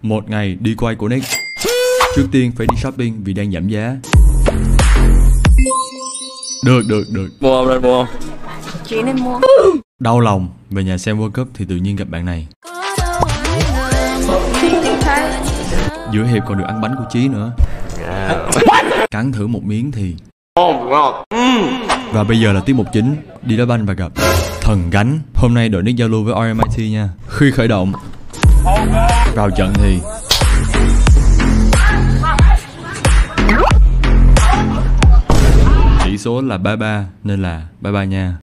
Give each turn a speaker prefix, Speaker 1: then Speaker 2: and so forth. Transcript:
Speaker 1: Một ngày đi quay của Nick. Trước tiên phải đi shopping vì đang giảm giá. Được.
Speaker 2: Mua không, nên mua không?
Speaker 3: Chị nên mua.
Speaker 1: Đau lòng, về nhà xem World Cup thì tự nhiên gặp bạn này. Giữa hiệp còn được ăn bánh của Chí nữa. Cắn thử một miếng thì và bây giờ là tiết mục chính, đi đá banh và gặp thần gánh. Hôm nay đội Nick giao lưu với RMIT nha. Khi khởi động vào trận thì tỷ số là 3-3 nên là bye bye nha.